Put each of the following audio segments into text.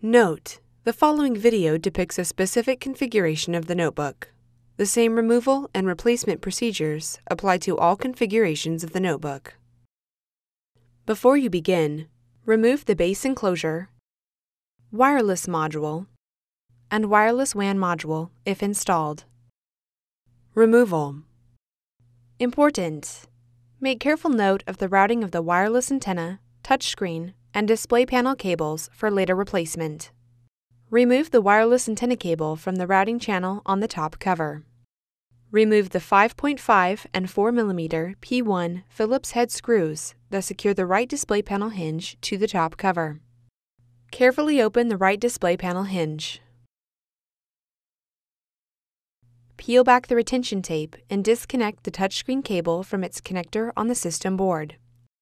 Note: the following video depicts a specific configuration of the notebook. The same removal and replacement procedures apply to all configurations of the notebook. Before you begin, remove the base enclosure, wireless module, and wireless WAN module if installed. Removal. Important: make careful note of the routing of the wireless antenna, touchscreen, and display panel cables for later replacement. Remove the wireless antenna cable from the routing channel on the top cover. Remove the 5.5 and 4 mm P1 Phillips head screws that secure the right display panel hinge to the top cover. Carefully open the right display panel hinge. Peel back the retention tape and disconnect the touchscreen cable from its connector on the system board.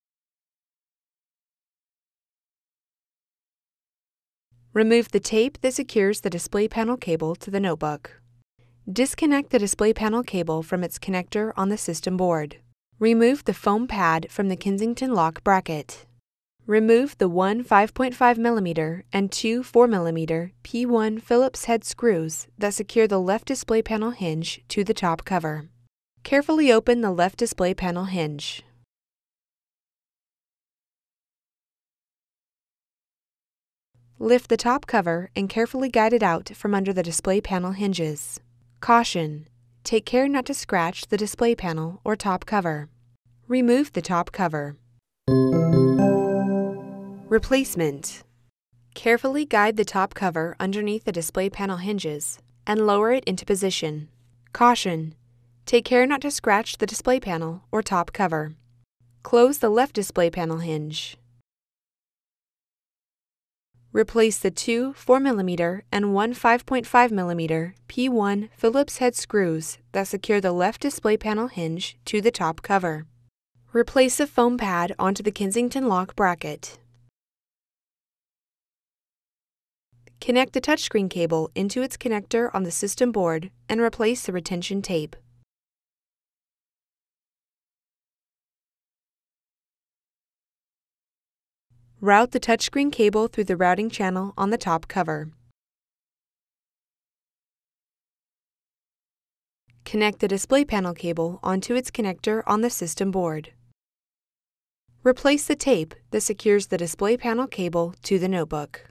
Remove the tape that secures the display panel cable to the notebook. Disconnect the display panel cable from its connector on the system board. Remove the foam pad from the Kensington lock bracket. Remove the one 5.5 mm and two 4 mm P1 Phillips head screws that secure the left display panel hinge to the top cover. Carefully open the left display panel hinge. Lift the top cover and carefully guide it out from under the display panel hinges. Caution: take care not to scratch the display panel or top cover. Remove the top cover. Replacement. Carefully guide the top cover underneath the display panel hinges and lower it into position. Caution: take care not to scratch the display panel or top cover. Close the left display panel hinge. Replace the two 4 mm and one 5.5 mm P1 Phillips head screws that secure the left display panel hinge to the top cover. Replace the foam pad onto the Kensington lock bracket. Connect the touchscreen cable into its connector on the system board and replace the retention tape. Route the touchscreen cable through the routing channel on the top cover. Connect the display panel cable onto its connector on the system board. Replace the tape that secures the display panel cable to the notebook.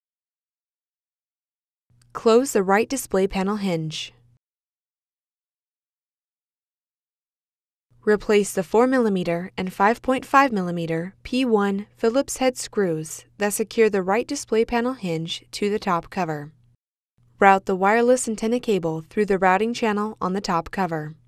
Close the right display panel hinge. Replace the 4 mm and 5.5 mm P1 Phillips head screws that secure the right display panel hinge to the top cover. Route the wireless antenna cable through the routing channel on the top cover.